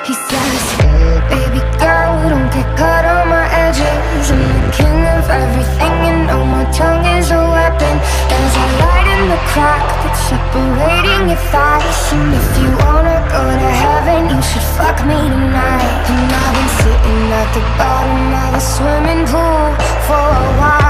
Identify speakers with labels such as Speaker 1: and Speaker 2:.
Speaker 1: He says, baby girl, don't get caught on my edges. I'm the king of everything, you know my tongue is a weapon. There's a light in the crack that's separating your thighs. And if you wanna go to heaven, you should fuck me tonight. And I've been sitting at the bottom of a swimming pool for a while.